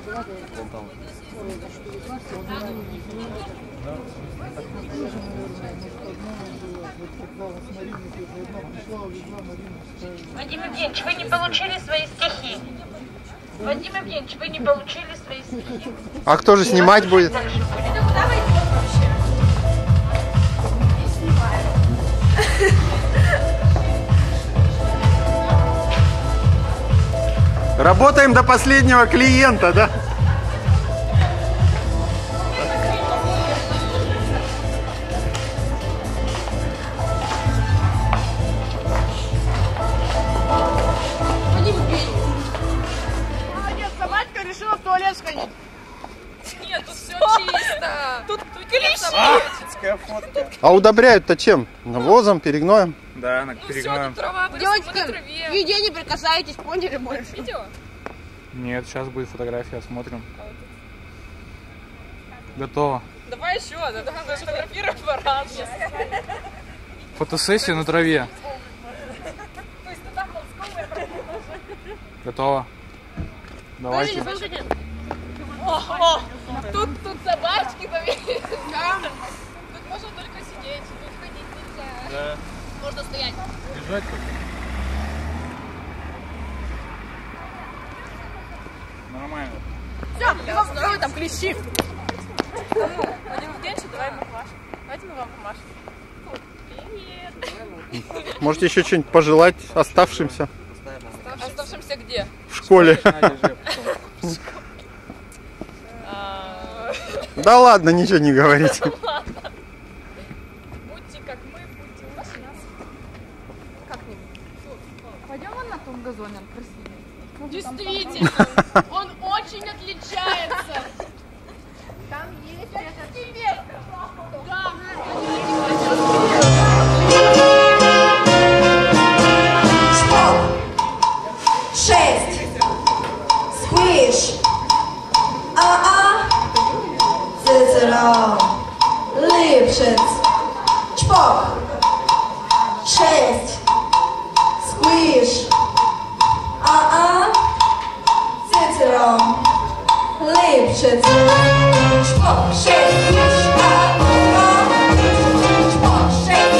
Вон там. Вадим Евгеньевич, вы не получили свои стихи. Вадим Евгеньевич, вы не получили свои стихи. А кто же снимать будет? Работаем до последнего клиента, да? Молодец, собачка решила в туалет сходить. Нет, тут все чисто. Тут клещи. Фотка. А удобряют-то чем? Навозом, перегноем? Да, Ну все, перегноем. тут трава выросла Девочки, на траве. в еде не прикасайтесь, поняли больше? Видео? Нет, сейчас будет фотография, смотрим. Готово. Давай еще, надо сфотографировать аппарат. Фотосессия на траве. Готово. Давайте. Смотрите, О, тут собачки повесили. Тут можно только сидеть, тут ходить нельзя. Да. можно стоять. Бежать тут. Нормально. Все, давай там клещи. Вадим Евгеньевич, давай ему помашем. Давайте мы вам помашем. Привет. Можете еще что-нибудь пожелать оставшимся Оставшимся где? в школе? Да ладно, ничего не говорите. Будьте как мы, будьте лучше нас. Как-нибудь. Пойдем вон на том газоне, он красивый. Действительно, он очень отличается. Там есть это тебе. Да. Шесть. Сквиш. Цицерон. Липшиц. Чпок. Шесть. Сквиш. Цицерон. Липшиц. Чпок. Шесть. Сквиш. Чпок. Шесть.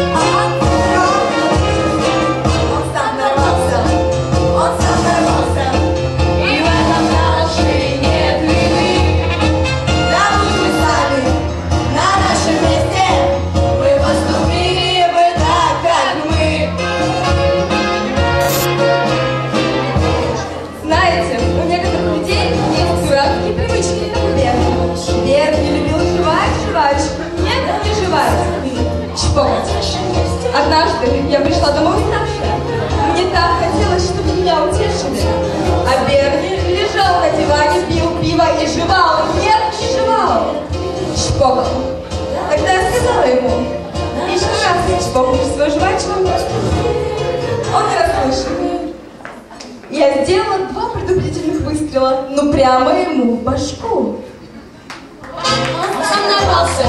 Он сам нарвался. Он сам нарвался. И в этом нашей нет вины. Да будь мы сами на нашем месте, вы поступили бы так, как мы. Знаете, у некоторых людей есть дурацкие привычки. Вер не любил жевать жвачку. Нет, не жевать. Чпок. Однажды я пришла домой уставшая. Мне так хотелось, чтобы меня утешили. А Берни лежал на диване, пил пиво и жевал. Нет, не жевал. Чпок. Тогда я сказала ему: еще раз я чпокнешь свою жвачку. Он не расслышал. Я сделала 2 предупредительных выстрела, ну прямо ему в башку. Он сам нарвался,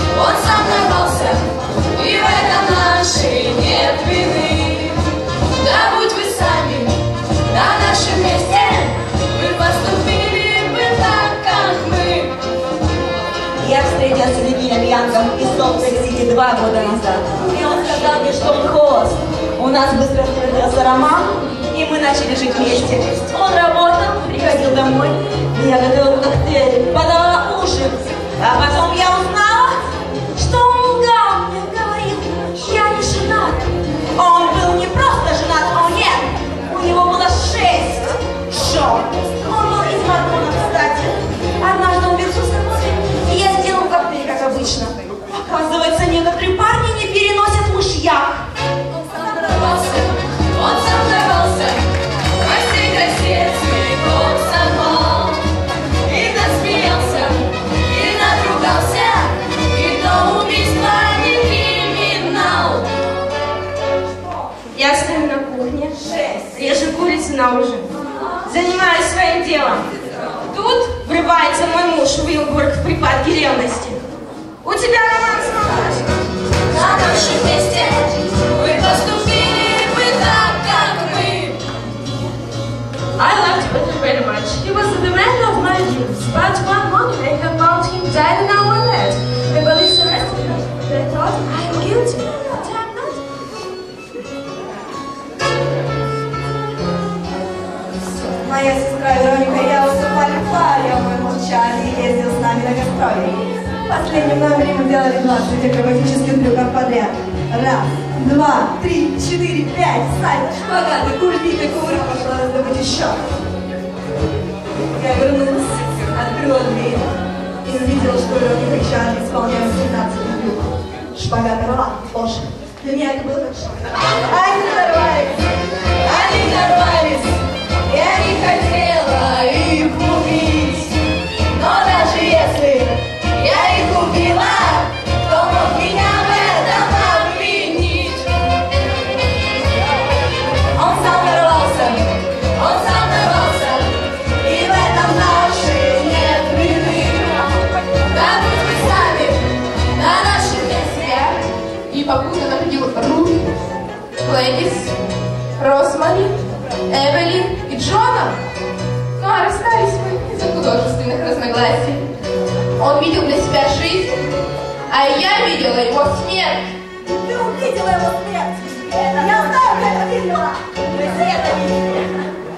и в этом нашей нет вины. Да будь вы сами на нашем месте, вы поступили бы так, как мы. Я встретилась с Левином Янгом из Солт-Лейк-Сити 2 года назад. И он сказал мне, что он холост. У нас быстро родился роман, и мы начали жить вместе. Он работал, приходил домой, я готовила коктейли, подавала ужин. А потом я узнала, что он лгал мне, говорил: я не женат. Он был не просто женат, о нет, у него было 6 жен. Он был из Мартона, кстати. Однажды он вернулся с работы, и я сделала коктейль, как обычно. Оказывается, некоторые парни не переносят мышьяк. Он сам нарвался, во всей красе цветов сорвал. И насмеялся, и надругался, и до убийства не криминал. Я стою на кухне, режу курицу на ужин, занимаюсь своим делом. Тут врывается мой муж Уилбург в припадке ревности. У тебя роман с мамой. На нашем месте вы поступили бы так, как мы. I loved Peter very much. He was the man of my truth. But one morning I have found him dead in our net. The police arrested me. They thought I am guilty, but I am not. Моя сестра Вероника и я выступали в паре, мы молчали и ездил с нами на гастроли. В последнем номере мы делали 20 акробатических трюков подряд. Раз, два, три, четыре, пять, сальто, шпагаты, кульбиты, кувырок, пошла раздобыть еще. Я вернулась, открыла дверь и увидела, что Вероника и Чарли исполняют 17 трюков. Шпагаты, ладно, позже. Для меня это было как шаг. Они нарвались, я не хотела их убить. Но даже если я их убила, кто мог меня в этом обвинить? Он сам нарвался, и в этом нашей нет вины. Да будь вы сами на нашем месте. И попутно находил Руби, Глэдис, Росмани, Эвелин и Джона. Ну а расстались мы из-за художественных разногласий. Он видел для себя жизнь, а я видела его смерть. Ты увидела его смерть. Я знаю, как это видела. Мы все это видели.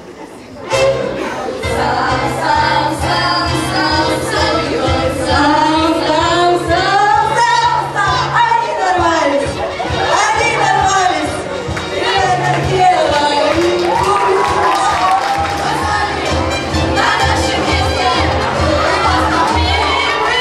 Они нарвались. И это дело им убить. На нашем месте вы поступили бы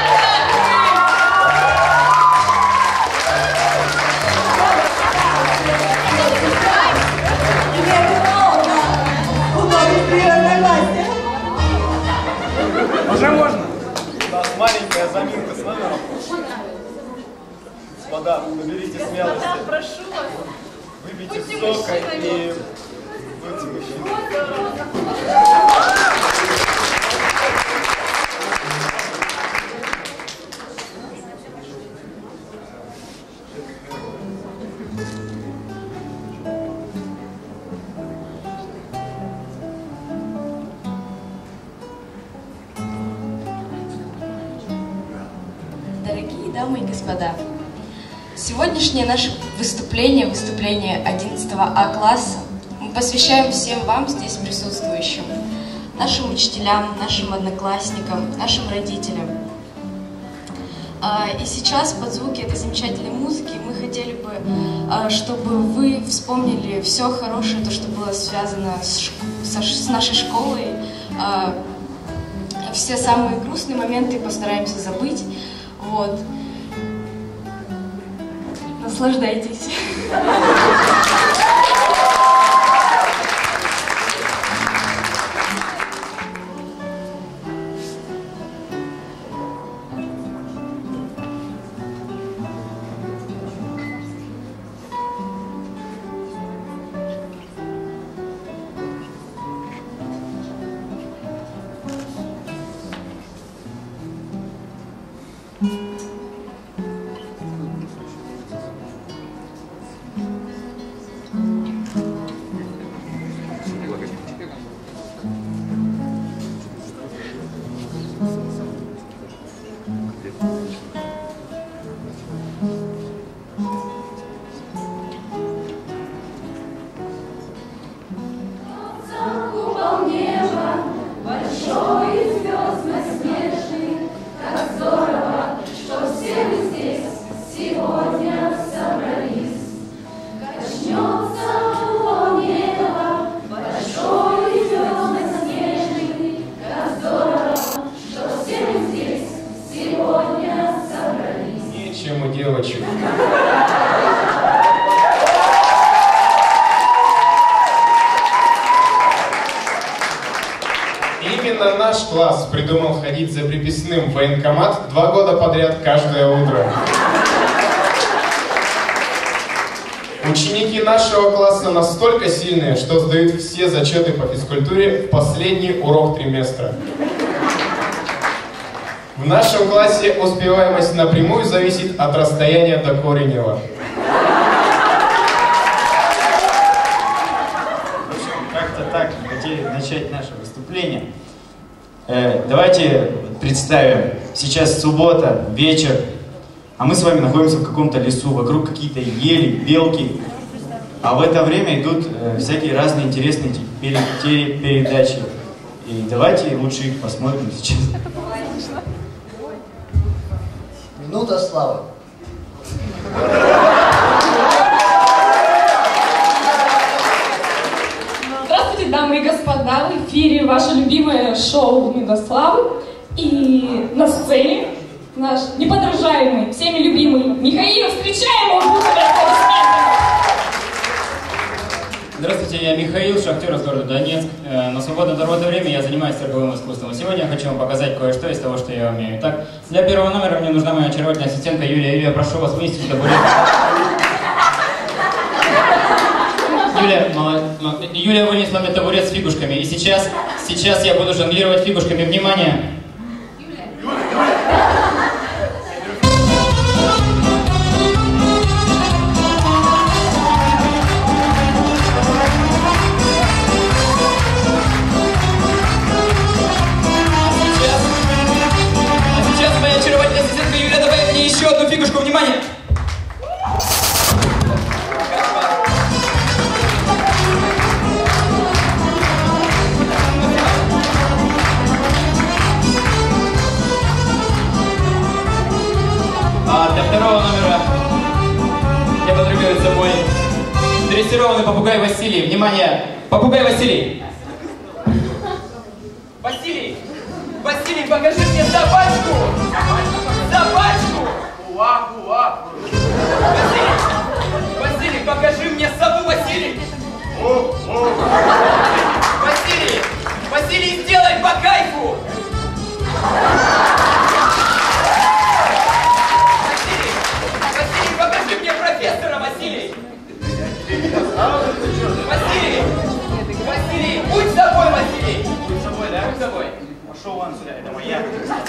Тебе виновна. Художественные разногласия. Уже можно? У нас маленькая заминка с номером. Господа, наберите смелости. Прошу вас. Выпейте сока и будьте мужчиной. Дорогие дамы и господа, сегодняшнее наше выступление 11 А класса, мы посвящаем всем вам здесь присутствующим, нашим учителям, нашим одноклассникам, нашим родителям. И сейчас под звуки этой замечательной музыки мы хотели бы, чтобы вы вспомнили все хорошее, то, что было связано с нашей школой, все самые грустные моменты постараемся забыть. Вот. Наслаждайтесь. девочек. Именно наш класс придумал ходить за приписным в военкомат 2 года подряд каждое утро. Ученики нашего класса настолько сильные, что сдают все зачеты по физкультуре в последний урок триместра. В нашем классе успеваемость напрямую зависит от расстояния до Коренева. В общем, как-то так хотели начать наше выступление. Давайте представим, сейчас суббота, вечер, а мы с вами находимся в каком-то лесу, вокруг какие-то ели, белки, а в это время идут всякие разные интересные телепередачи. И давайте лучше их посмотрим сейчас. Минута славы. Здравствуйте, дамы и господа, в эфире ваше любимое шоу «Минута славы». И на сцене наш неподражаемый, всеми любимый Михаил. Встречаем его в Здравствуйте, я Михаил, шахтер из города Донецк. На свободное от работы время я занимаюсь цирковым искусством. Сегодня я хочу вам показать кое-что из того, что я умею. Итак, для первого номера мне нужна моя очаровательная ассистентка Юлия. Юлия, прошу вас вынести сюда табурет. Юлия вынесла мне табурет с фигушками. И сейчас я буду жонглировать фигушками. Внимание! Еще одну фигушку, внимание! Для второго номера мне потребуется мой дрессированный попугай Василий. Внимание! Попугай Василий! Василий! Василий, покажи мне собачку! Собачку! Уа! Василий, покажи мне сову, Василий! Василий, сделай по кайфу! Василий, покажи мне профессора, Василий! Василий, будь собой, Василий! Будь собой, да? Будь собой. Пошел вон сюда, это моя.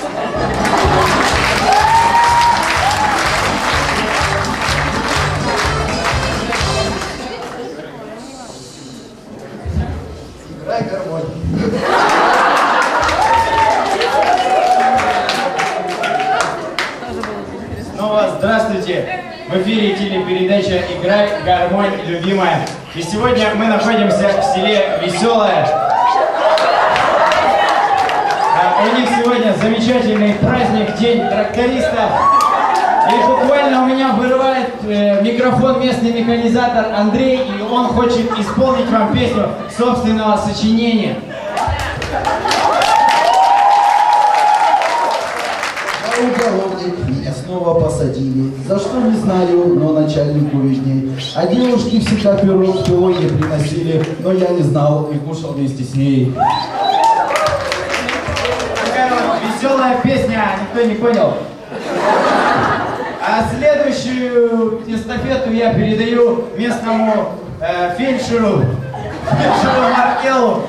Играй гармонь. Снова здравствуйте! В эфире телепередача «Играй, гармонь, любимая». И сегодня мы находимся в селе Веселое. У них сегодня замечательный праздник, День тракториста. И буквально у меня вырывает микрофон местный механизатор Андрей, и он хочет исполнить вам песню собственного сочинения. Уголовник, меня снова посадили. За что не знаю, но начальнику видней. А девушки всегда пирог в пилоне приносили, но я не знал и кушал вместе с ней. Такая вот веселая песня, никто не понял. А следующую эстафету я передаю местному фельдшеру Маркелу.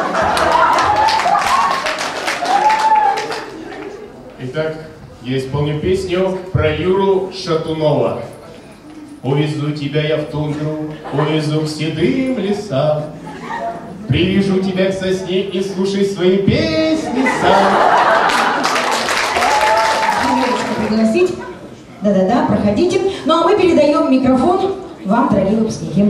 Итак, я исполню песню про Юру Шатунова. Увезу тебя я в тундру, увезу к седым лесам. Привяжу тебя к сосне и слушай свои песни сам. Пригласить? Да-да-да, проходите. Ну а мы передаем микрофон вам, дорогие выпускники.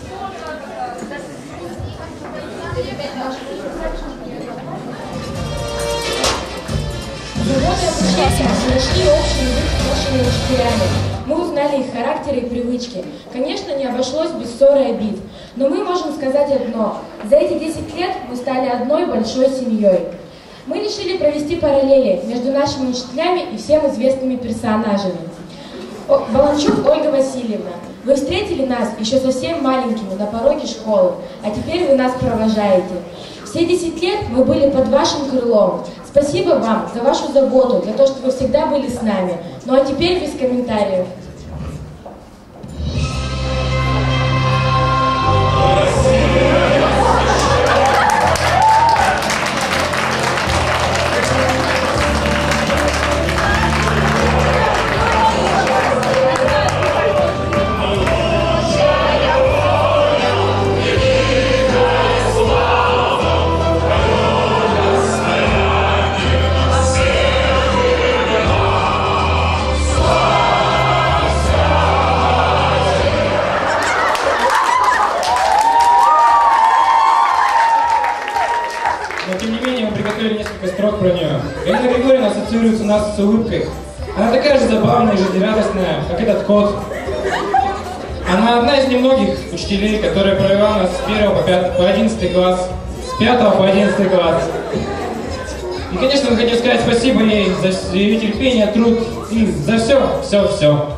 Заботы обучения нашли общий язык с нашими учителями. Мы узнали их характеры и привычки. Конечно, не обошлось без ссор и обид. Но мы можем сказать одно. За эти 10 лет мы стали одной большой семьей. Мы решили провести параллели между нашими учителями и всем известными персонажами. Баланчук Ольга Васильевна, вы встретили нас еще совсем маленькими на пороге школы, а теперь вы нас провожаете. Все 10 лет мы были под вашим крылом. Спасибо вам за вашу заботу, за то, что вы всегда были с нами. Ну а теперь без комментариев. прочитали несколько строк про нее. Галина Григорьевна ассоциируется у нас с улыбкой. Она такая же забавная и жизнерадостная, как этот кот. Она одна из немногих учителей, которая провела нас с 1 по 11 класс, с 5 по 11 класс. И, конечно, мы хотим сказать спасибо ей за ее терпение, труд и за все.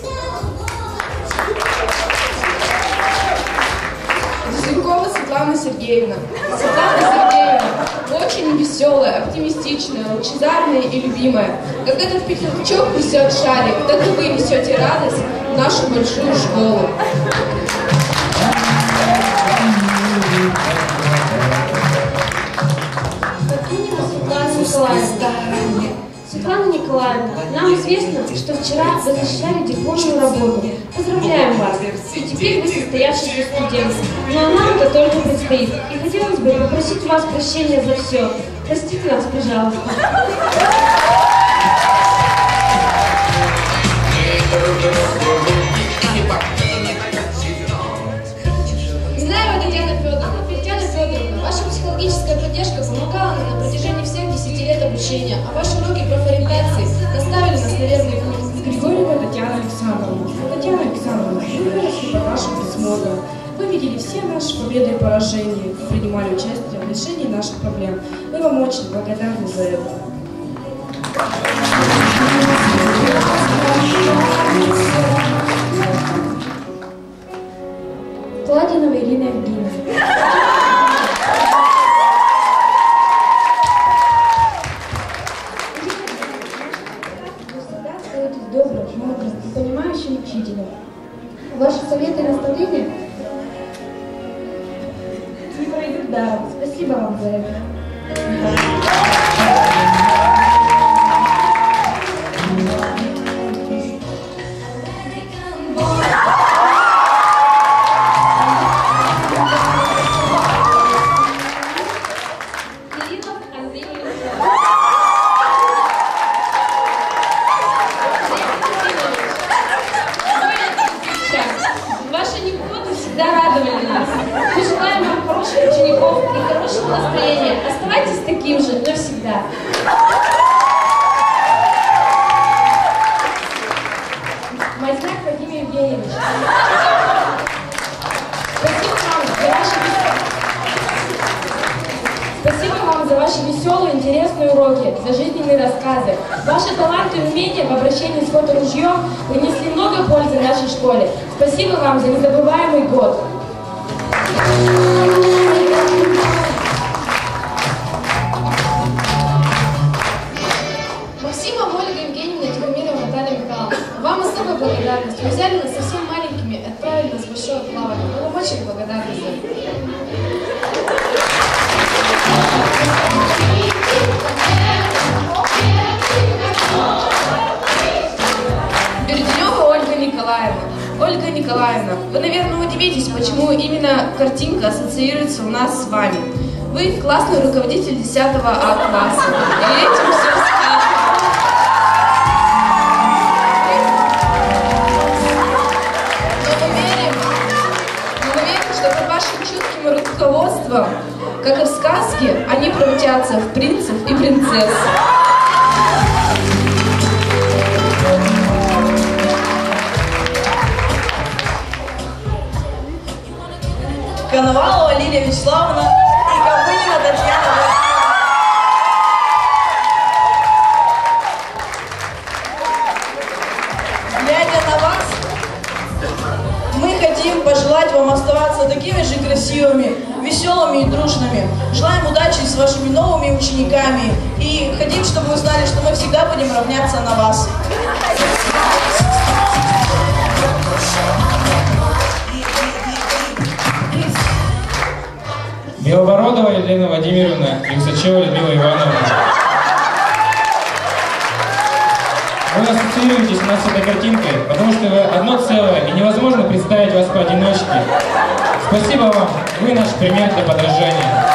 Зеленкова Светлана Сергеевна. Светлана Сергеевна очень веселая, оптимистичная, лучезарная и любимая. Как этот пятачок несет шарик, так и вы несете радость в нашу большую школу. Светлана Николаевна, нам известно, что вчера вы защищали дипломную работу. Поздравляем вас! И теперь вы состоявшийся студент. Но нам это только предстоит. И хотелось бы попросить у вас прощения за все. Простите нас, пожалуйста. Минаева Татьяна Федоровна. Татьяна Федоровна, ваша психологическая поддержка помогала нам на протяжении всех 10 лет обучения, а ваши уроки профориентации наставили нас на верный путь. Григорьева Татьяна Александровна. Татьяна Александровна, вы выросли под вашим присмотром. Вы видели все наши победы и поражения, принимали участие в решении наших проблем. Мы вам очень благодарны за это. Пладинова Ирина Евгеньевна. Добрым, мудрым и понимающим учителем. Ваши советы и наставления не пройдут даром. Спасибо вам за это. Ваши анекдоты всегда радовали нас. Мы желаем вам хороших учеников и хорошего настроения. Оставайтесь таким же навсегда. Мазняк Вадим Евгеньевич. Спасибо вам за ваши веселые, интересные уроки, за жизненные рассказы. Ваши таланты и умения в обращении с фоторужьем принесли много пользы нашей школе. Спасибо вам за незабываемый год. Максимова Ольга Евгеньевна, Тихомирова Наталья Михайловна. Вам особая благодарность. Вы взяли нас совсем маленькими и отправили нас в большое плавание. Мы вам очень благодарны за это. Берденева Ольга Николаевна. Ольга Николаевна, вы, наверное, удивитесь, почему именно картинка ассоциируется у нас с вами. Вы классный руководитель 10 А класса. И этим все сказано. Но мы верим, что под вашим чутким руководством, как и в сказке, они превратятся в принцев и принцесс. Коновалова Лилия Вячеславовна и Ковынина Татьяна. Глядя на вас, мы хотим пожелать вам оставаться такими же красивыми, веселыми и дружными. Желаем удачи с вашими новыми учениками и хотим, чтобы вы знали, что мы всегда будем равняться на вас. Белобородова Елена Владимировна и Усачева Людмила Ивановна. Вы ассоциируетесь у нас с этой картинкой, потому что вы одно целое, и невозможно представить вас поодиночке. Спасибо вам, вы наш пример для подражания.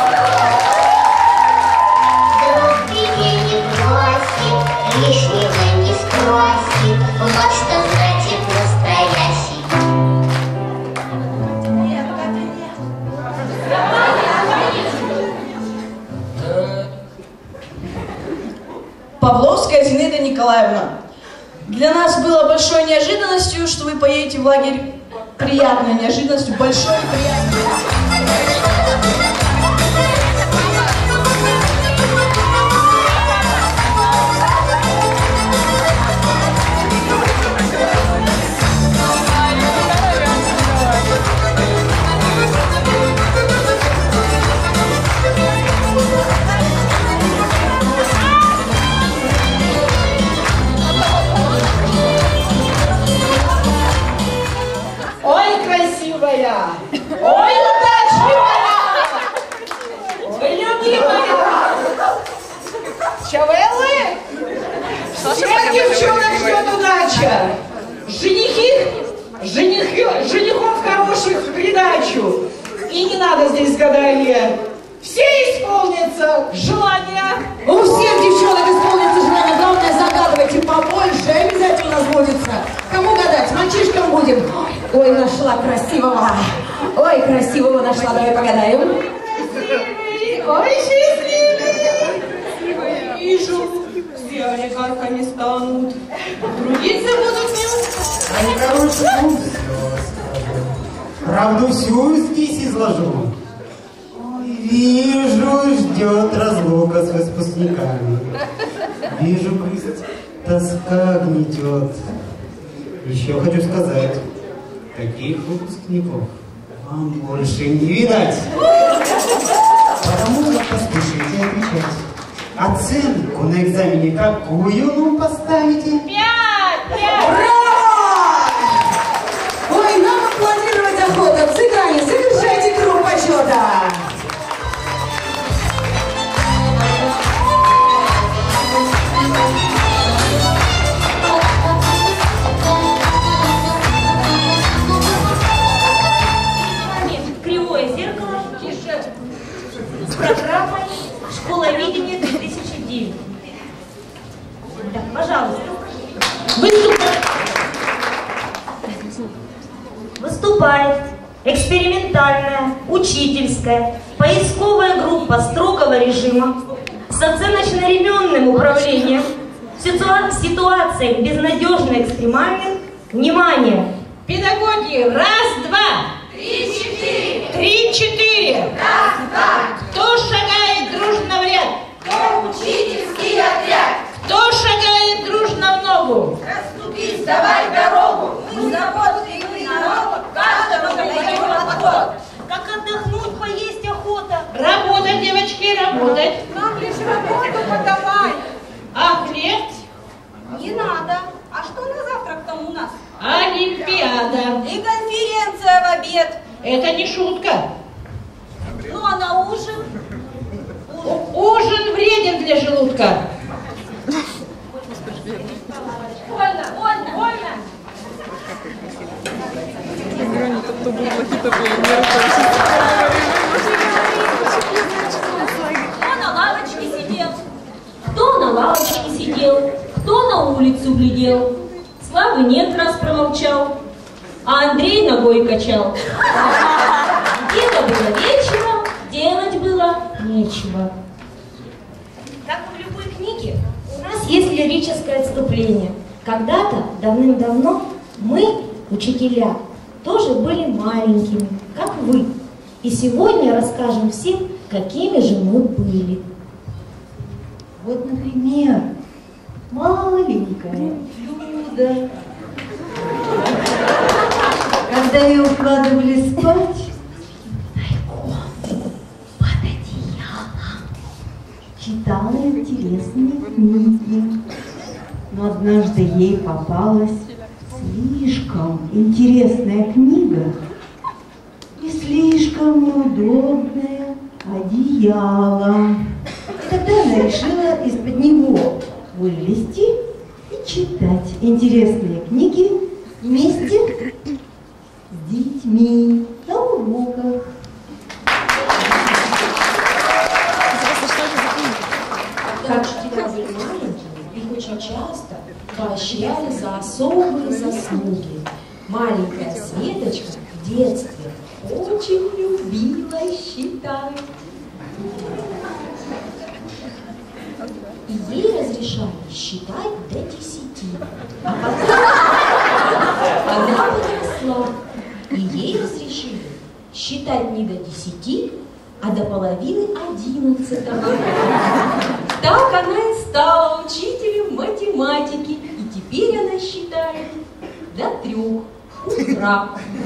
Лишнего не спросит, вот что значит настоящий. Павловская Зинаида Николаевна. Для нас было большой неожиданностью, что вы поедете в лагерь. Приятной неожиданностью, большой приятной. Ой, красивая! Ой, удачливая! Ой, любимая! Чавеллы! Всех девчонок ждет удача! Женихов хороших в придачу! И не надо здесь гадания! Все исполнятся желания! У всех девчонок исполнится желание. Главное, загадывайте побольше, обязательно сбудется. Кому гадать? Мальчишкам будем. Ой, нашла красивого. Ой, красивого нашла. Давай погадаем. Ой, счастливые! Вижу, все олигархами станут. Трудиться будут Ай, короче, правду всю здесь изложу. Ой, вижу, ждет разлука с выпускниками. Вижу, тоска гнетет. Еще хочу сказать, таких выпускников вам больше не видать. Потому как поспешите отвечать. Оценку на экзамене какую нам поставите? 5! Ой, нам аплодировать охота. Цыгане, совершайте круг почета. Кривое зеркало. С программой «Школа видения 2009». Так, пожалуйста. Выступает экспериментальная, учительская, поисковая группа строгого режима с оценочно-ременным управлением в ситуациях безнадежно экстремальных. Внимание! Педагоги, раз, два. 3-4. 3-4. Раз, два. Кто шагает дружно в ряд? Кто учительский отряд? Кто шагает дружно в ногу? Расступись, давай дорогу. Мы заботливый народ, каждому даем подход. Как отдохнуть, поесть охота. Работать, девочки, работать. Нам лишь работу подавай. А хлеб? Не надо. А что на завтрак там у нас? Олимпиада. И конференция в обед. Это не шутка. Ну а на ужин? Ужин вреден для желудка. Вольно, вольно, вольно. Кто на лавочке сидел? Кто на лавочке сидел, кто на улицу глядел. Славы нет, раз промолчал, а Андрей ногой качал. Где-то было вечером, делать было нечего. Как и в любой книге, у нас есть лирическое отступление. Когда-то, давным-давно, мы, учителя, тоже были маленькими, как вы. И сегодня расскажем всем, какими же мы были. Вот, например, маленькая Люда. Когда ее укладывали спать, тайком под одеялом читала интересные книги. Но однажды ей попалась слишком интересная книга и слишком неудобное одеяло. Тогда она решила из-под него вылезти и читать интересные книги вместе с детьми на уроках. Как учителя были маленькими, их очень часто поощряли за особые заслуги. Маленькая Светочка в детстве очень любила считать. и ей разрешали считать до 10. А потом она подросла, и ей разрешили считать не до 10, а до половины 11. Так она и стала учителем математики, и теперь она считает до 3 утра.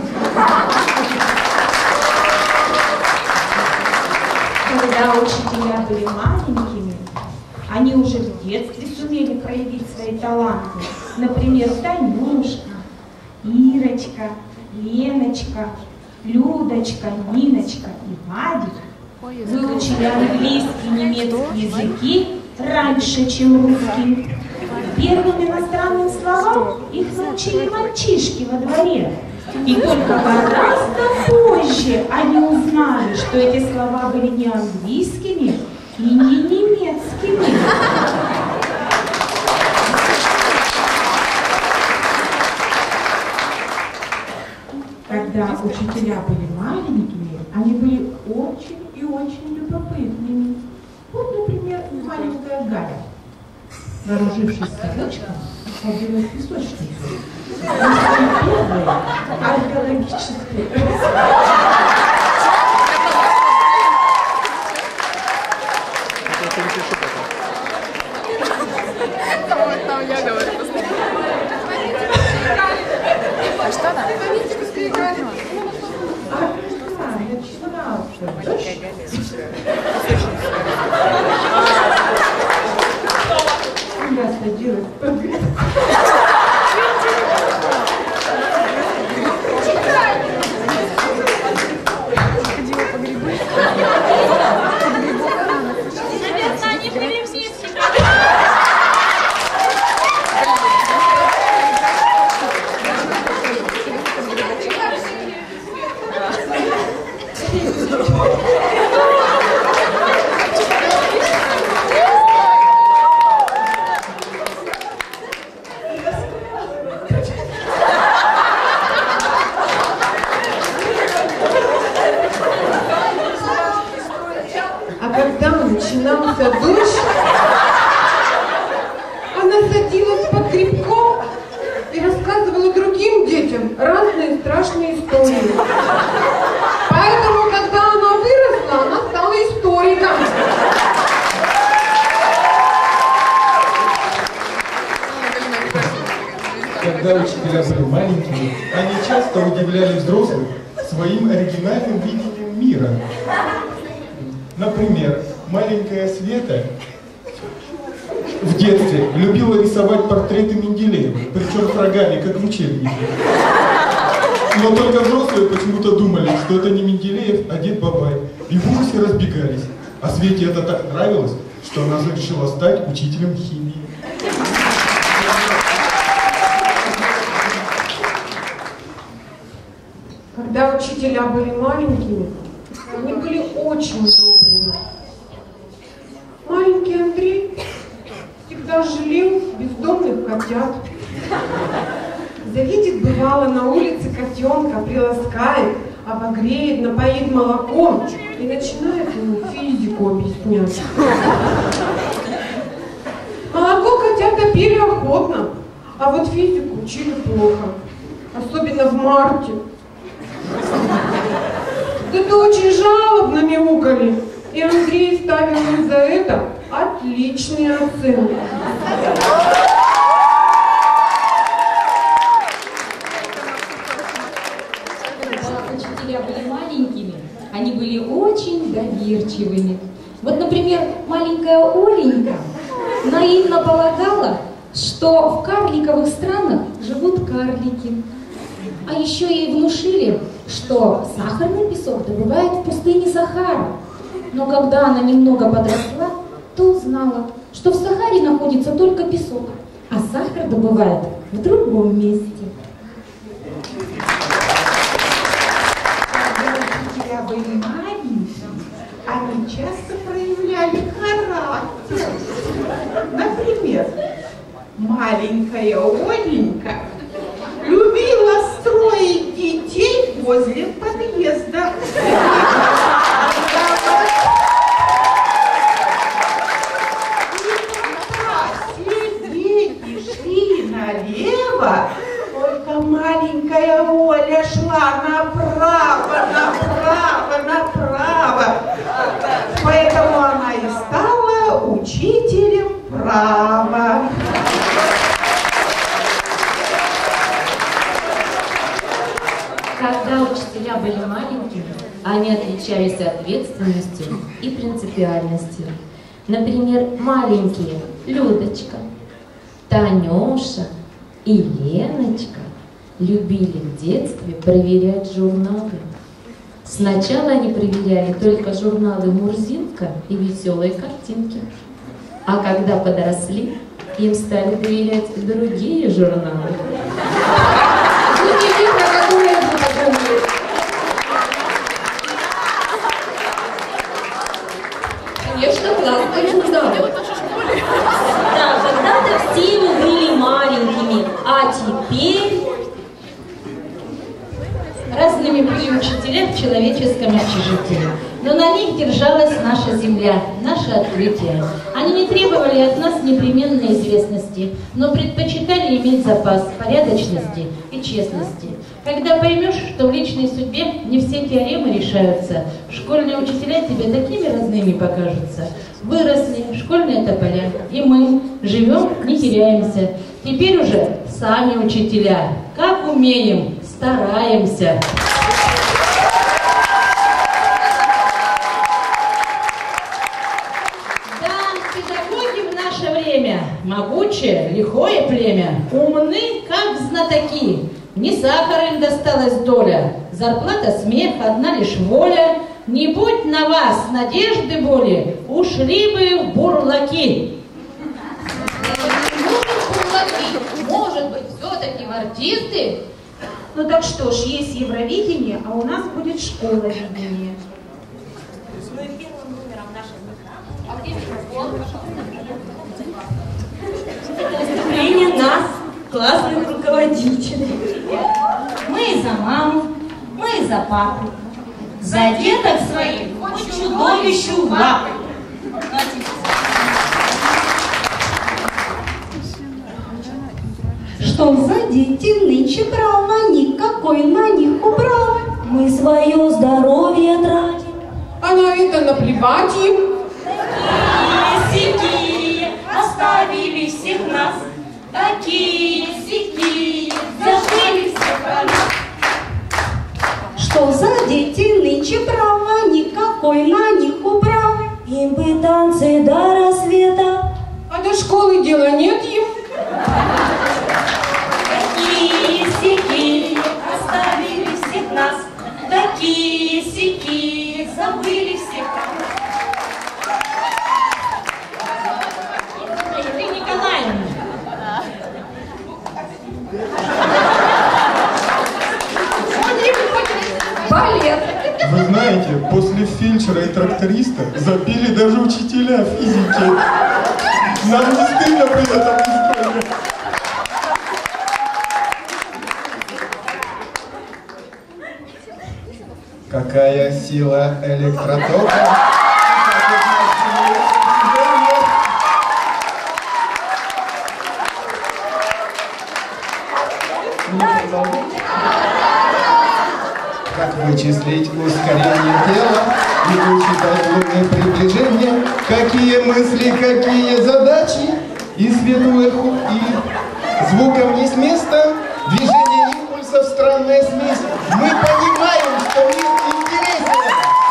Когда учителя были маленькими, они уже в детстве сумели проявить свои таланты. Например, Танюшка, Ирочка, Леночка, Людочка, Ниночка и Вадик выучили английский и немецкий языки раньше, чем русский. Первым иностранным словам их научили мальчишки во дворе. И только гораздо позже они узнали, что эти слова были не английскими и не немецкими. Когда учителя были маленькими, они были очень и очень любопытными. Вот, например, маленькая Галя, вооружившись совочком, ходила в песочницу. Первое археологическое. Там я говорю. А что там? Я садилась под ходила по грибы. Наверное, они были все А когда начинался дождь, она садилась под грибком и рассказывала другим детям разные страшные истории. Поэтому, когда она выросла, она стала историком. Когда учителя были маленькими, они часто удивляли взрослых своим оригинальным видением мира. Например, маленькая Света в детстве любила рисовать портреты Менделеева, причем с рогами, как в учебнике. Но только взрослые почему-то думали, что это не Менделеев, а дед Бабай, и в ужасе разбегались. А Свете это так нравилось, что она решила стать учителем химии. Когда учителя были маленькими, они были очень добрыми. Маленький Андрей всегда жалел бездомных котят. Завидит, бывало, на улице котенка, приласкает, обогреет, напоит молоком и начинает ему физику объяснять. Молоко котята пили охотно, а вот физику учили плохо, особенно в марте. Это очень жалобно мяукали, и Андрей ставил им за это отличные оценки. Когда учителя были маленькими, они были очень доверчивыми. Вот, например, маленькая Оленька наивно полагала, что в карликовых странах живут карлики. А еще ей внушили, что сахарный песок добывают в пустыне Сахара. Но когда она немного подросла, то узнала, что в Сахаре находится только песок, а сахар добывают в другом месте. Когда учителя были маленькими, они часто проявляли характер. Например, маленькая Оленька любила строить детей возле подъезда. маленькая Оля шла направо, направо, направо. Поэтому она и стала учителем права. Когда учителя были маленькими, они отличались ответственностью и принципиальностью. Например, маленькие Людочка, Танюша и Леночка любили в детстве проверять журналы. Сначала они проверяли только журналы «Мурзилка» и «Веселые картинки». А когда подросли, им стали доверять другие журналы. Конечно, классные журналы. Да, когда-то все мы были маленькими, а теперь... Разными были учителя в человеческом общежитии, но на них держалась наша земля, наше открытие. Они не требовали от нас непременной известности, но предпочитали иметь запас порядочности и честности. Когда поймешь, что в личной судьбе не все теоремы решаются, школьные учителя тебе такими родными покажутся. Выросли школьные тополя, и мы живем, не теряемся. Теперь уже сами учителя, как умеем, стараемся. Да, педагоги в наше время могучее, лихое племя, умны, как знатоки. Не сахар им досталась доля, зарплата смех, одна лишь воля. Не будь на вас надежды боли, ушли бы в бурлаки. Может быть, все-таки в артисты? Ну так что ж, есть Евровидение, а у нас будет школа видения. Ну и первым номером нашей А где микрофон? Выступление нас, классных руководителей. Мы за маму, мы за папу. За деток своих хоть чудовищу в лапы. Что за дети нынче право, никакой на них управы. Мы свое здоровье тратим. А на это наплевать им. Такие-сякие оставили всех нас, такие-сякие забыли всех о нас. Что за дети нынче право, никакой на них управы. Им бы танцы до рассвета, а до школы дела нет им. Такие-сякие оставили всех нас, такие-сякие забыли всех о нас. Ирина Николаевна. Балет. Вы знаете, после фельдшера и тракториста забили даже учителя физики. Нам не стыдно при этом истории. Какая сила электротока? Как вычислить ускорение тела и высчитать лунные приближения? Какие мысли, какие задачи? И свету эху, и звуком не с места, движение импульсов, странная смесь. Мы понимаем, что мир интересен.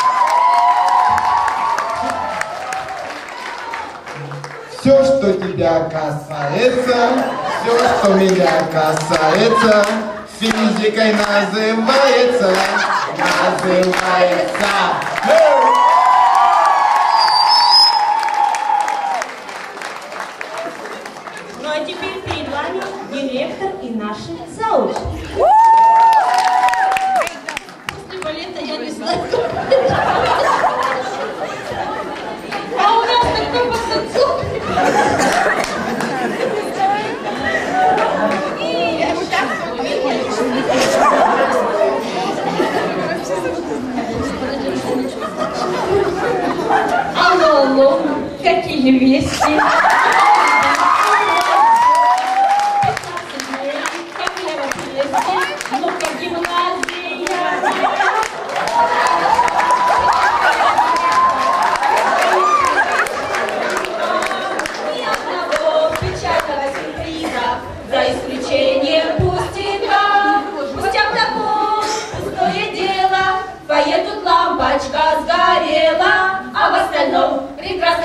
Все, что тебя касается, все, что меня касается, физикой называется. Ну а теперь перед вами директор и наши заучи. После балета я не знаю. А у нас такой пацанцук. Алло, какие вести? Как я вас приветствую? Ну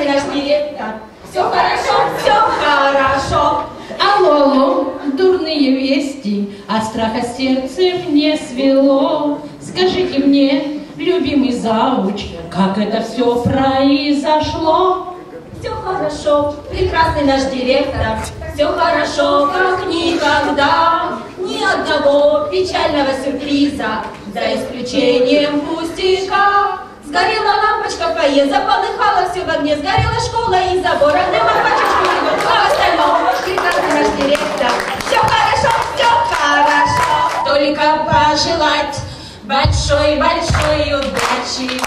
наш директор. Все хорошо, все хорошо. Алло, алло, дурные вести, от страха сердце мне свело. Скажите мне, любимый зауч, как это все произошло? Все хорошо, прекрасный наш директор. Все хорошо, как никогда. Ни одного печального сюрприза, за исключением пустяка. Сгорела лампочка в фойе, заполыхала все в огне, сгорела школа и забор, а дыма пачечку не было, а остальное прекрасный наш директор. Все хорошо, только пожелать большой-большой удачи.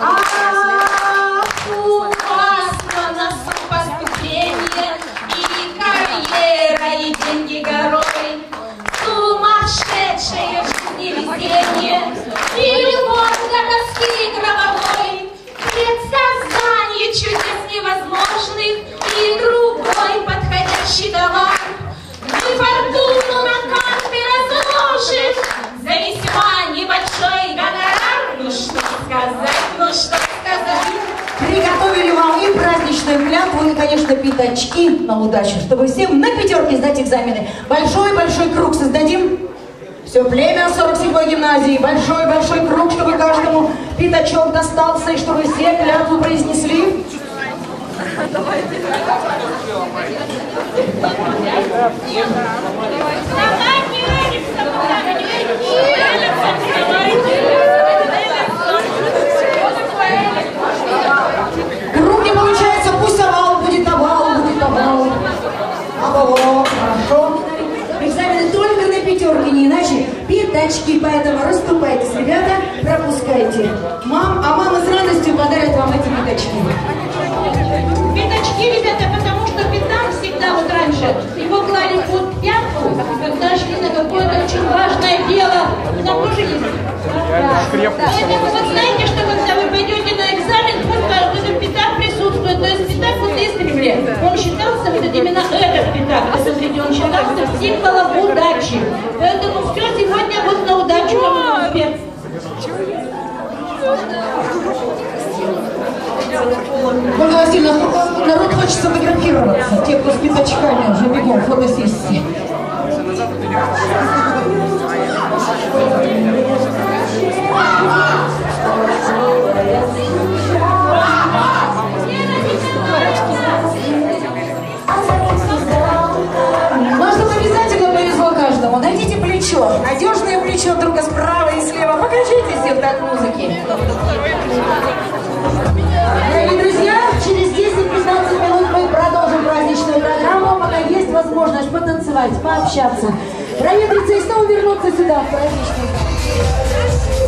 У вас на носу поступление, и карьера, и деньги горой, сумасшедшее в жизни везение, и любовь до тоски гробовой, предсоздание чудес невозможных, и другой подходящий товар. Мы фортуну на карты разложим за весьма небольшой гонорар. Ну что сказать? Приготовили вам и праздничную клятву, и, конечно, пятачки на удачу, чтобы всем на пятерке сдать экзамены. Большой-большой круг создадим. Все племя 47-й гимназии. Большой-большой круг, чтобы каждому пятачок достался, и чтобы все клятву произнесли. Круг не получается, пусть овал будет овал, будет овал. Овал, хорошо. Экзамены только на пятерки, не иначе. Пятачки, поэтому расступайтесь, ребята, пропускайте. А мама с радостью подарит вам эти пятачки. Пятачки, ребята, потому что пятак всегда, вот раньше, его клали под пятку, когда шли на какое-то очень важное дело. Там тоже есть. Поэтому вот знаете, что когда вы пойдете на экзамен, пусть этот пятак присутствует. То есть пятак вот издревле, он считался, вот именно этот пятак, посмотрите, он считался символом удачи. Поэтому все сегодня вот на удачу вам успех. Ольга Васильевна, народ хочет сфотографироваться. Те, кто с пятачками, уже бегом, фотосессии. Ну, чтобы обязательно повезло каждому. Найдите плечо, надежное плечо друга справа и слева. Покажите всем так музыки. Дорогие друзья, через 10-15 минут мы продолжим праздничную программу, пока есть возможность потанцевать, пообщаться, проветриться и снова вернуться сюда, в праздничный зал.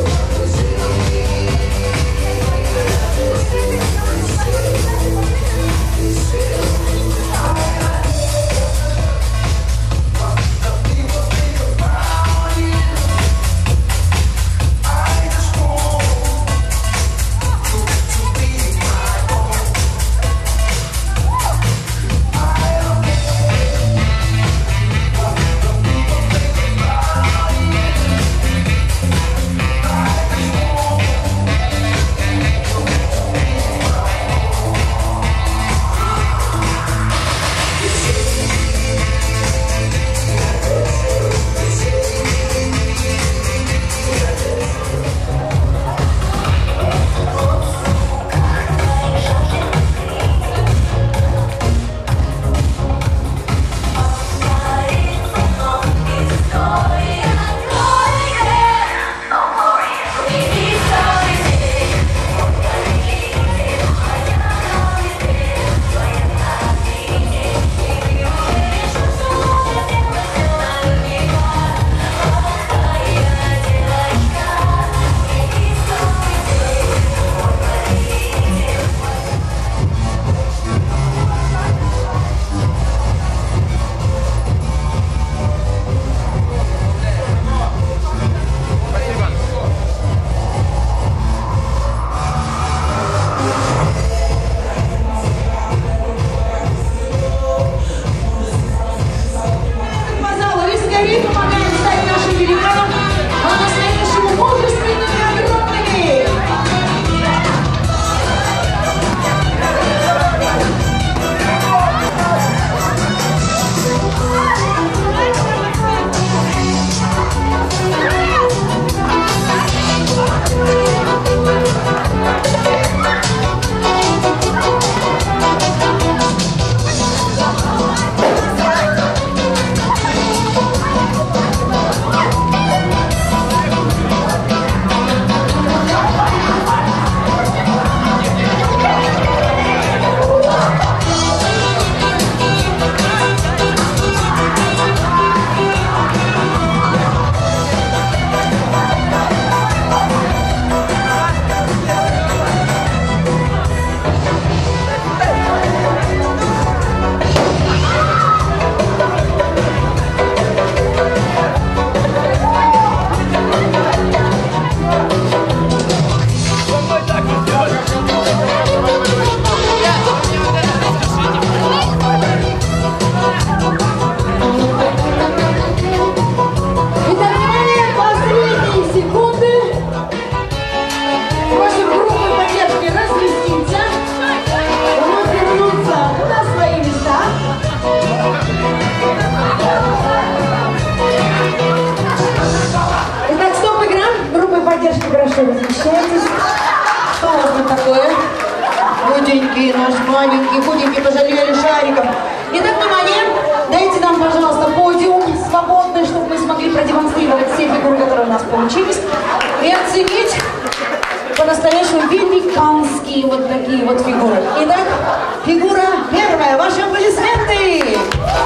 фигуры, которые у нас получились, и оценить по-настоящему великанские вот такие вот фигуры. Итак, фигура первая. Ваши аплодисменты!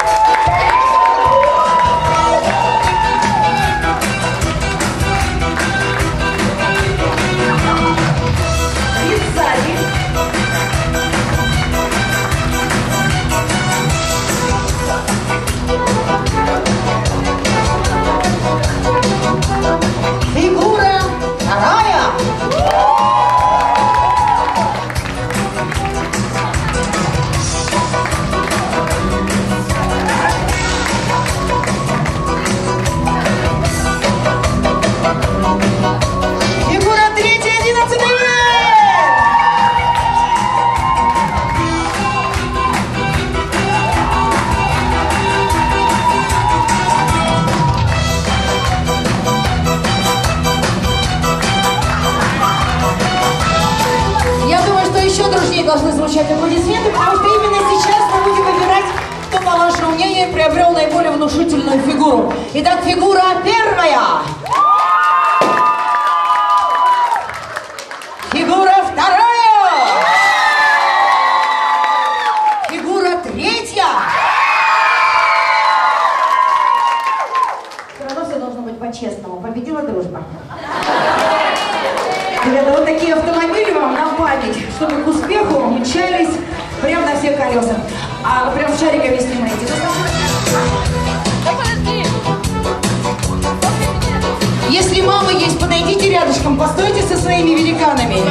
Фигура вторая. Фигура третья, 11 лет. Я думаю, что еще дружнее должны звучать аплодисменты, потому что именно сейчас мы будем выбирать, кто, по вашему мнению, приобрел наиболее внушительную фигуру. Итак, фигура первая. Фигура вторая. Фигура третья. Все равно все должно быть по-честному. Победила дружба. Ребята, вот такие автомобили вам на память, чтобы к успеху мчались прямо на все колеса. А прям шариками снимаете. Если мама есть, подойдите рядышком, постойте со своими великанами.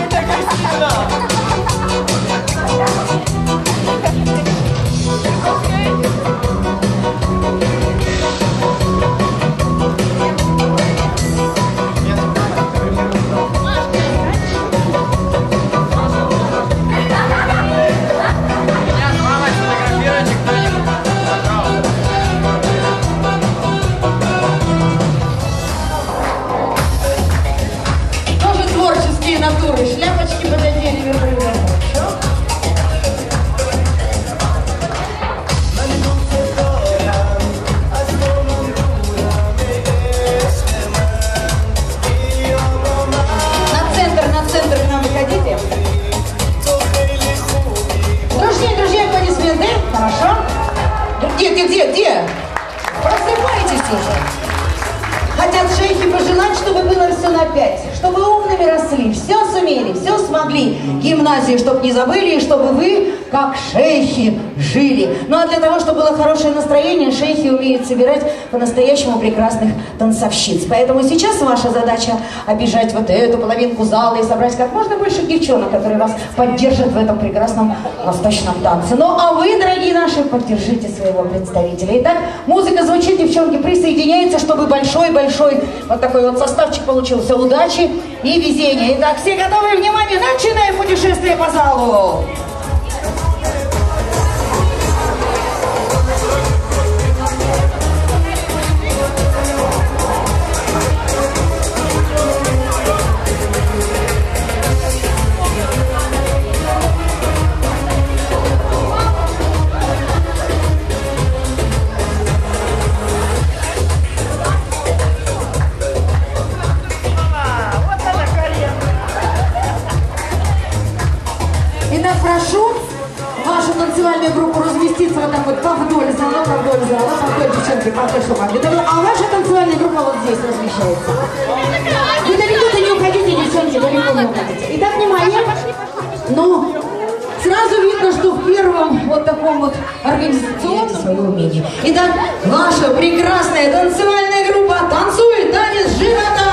Тоже творческие натуры. Шляпочки пододели верблюда. На центр к нам выходите. Друзья, аплодисменты. Хорошо. Где? Просыпайтесь уже. Хотят шейхи пожелать, чтобы было все на 5, чтобы умными росли, все сумели, все смогли. Гимназии, чтобы не забыли, и чтобы вы, как шейхи, жили. Ну а для того, чтобы было хорошее настроение, шейхи умеют собирать по-настоящему прекрасных танцовщиц. Поэтому сейчас ваша задача обижать вот эту половинку зала и собрать как можно больше девчонок, которые вас поддержат в этом прекрасном восточном танце. Ну а вы, дорогие наши, поддержите своего представителя. Итак, музыка звучит, девчонки присоединяются, чтобы большой вот такой вот составчик получился. Удачи и везения. Итак, все готовы? Внимание, начинаем путешествие по залу. Итак, прошу вашу танцевальную группу разместиться вот так вот повдоль зала, девчонки, повдоль, что могли. А ваша танцевальная группа вот здесь размещается. Вы далеко-то не уходите, девчонки, далеко не уходите. Итак, внимание. Ну, сразу видно, что в первом вот таком вот организационном свое умение. Итак, ваша прекрасная танцевальная группа танцует танец живота.